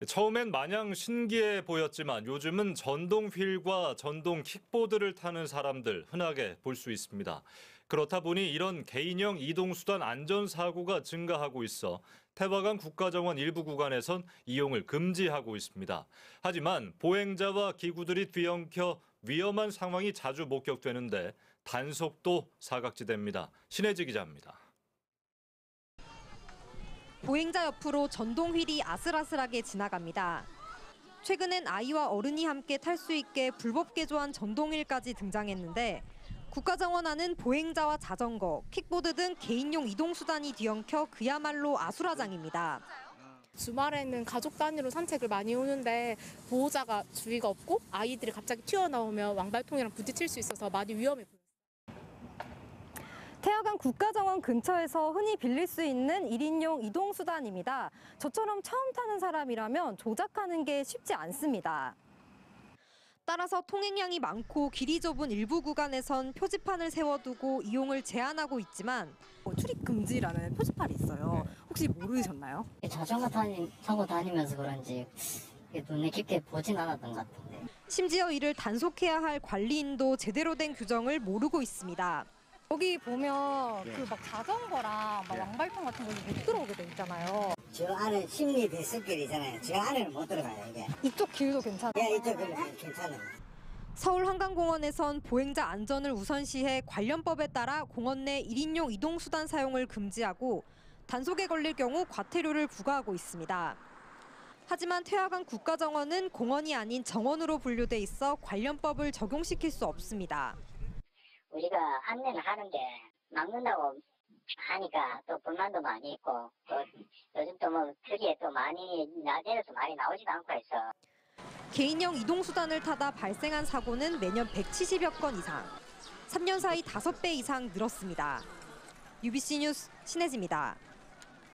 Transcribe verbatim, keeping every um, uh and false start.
처음엔 마냥 신기해 보였지만 요즘은 전동 휠과 전동 킥보드를 타는 사람들 흔하게 볼 수 있습니다. 그렇다 보니 이런 개인형 이동수단 안전사고가 증가하고 있어 태화강 국가정원 일부 구간에선 이용을 금지하고 있습니다. 하지만 보행자와 기구들이 뒤엉켜 위험한 상황이 자주 목격되는데 단속도 사각지대입니다. 신혜지 기자입니다. 보행자 옆으로 전동 휠이 아슬아슬하게 지나갑니다. 최근엔 아이와 어른이 함께 탈 수 있게 불법 개조한 전동 휠까지 등장했는데 국가정원안은 보행자와 자전거, 킥보드 등 개인용 이동수단이 뒤엉켜 그야말로 아수라장입니다. 주말에는 가족 단위로 산책을 많이 오는데 보호자가 주의가 없고 아이들이 갑자기 튀어나오면 왕발통이랑 부딪힐 수 있어서 많이 위험해 보여요. 태화강 국가정원 근처에서 흔히 빌릴 수 있는 일 인용 이동수단입니다. 저처럼 처음 타는 사람이라면 조작하는 게 쉽지 않습니다. 따라서 통행량이 많고 길이 좁은 일부 구간에선 표지판을 세워두고 이용을 제한하고 있지만 출입 금지라는 표지판이 있어요. 혹시 모르셨나요? 자전거 타니, 타고 다니면서 그런지 눈에 깊게 보진 않았던 것 같은데. 심지어 이를 단속해야 할 관리인도 제대로 된 규정을 모르고 있습니다. 여기 보면 그 막 자전거랑 막 왕발통 같은 거 못 들어오게 돼 있잖아요. 저 안에 심리 대숲길이잖아요. 저 안에는 못 들어가요, 이게. 이쪽 길도 괜찮아요. 예, 이쪽 길은 괜찮아요. 서울 한강공원에선 보행자 안전을 우선시해 관련법에 따라 공원 내 일 인용 이동수단 사용을 금지하고 단속에 걸릴 경우 과태료를 부과하고 있습니다. 하지만 태화강 국가정원은 공원이 아닌 정원으로 분류돼 있어 관련법을 적용시킬 수 없습니다. 우리가 안내를 하는데 막는다고 하니까 또 불만도 많이 있고 또 요즘 또 뭐 특이에 또 많이 낮에도 많이 나오지도 않고 해서 개인형 이동수단을 타다 발생한 사고는 매년 백칠십여 건 이상, 삼 년 사이 다섯 배 이상 늘었습니다. 유비씨 뉴스 신혜지입니다.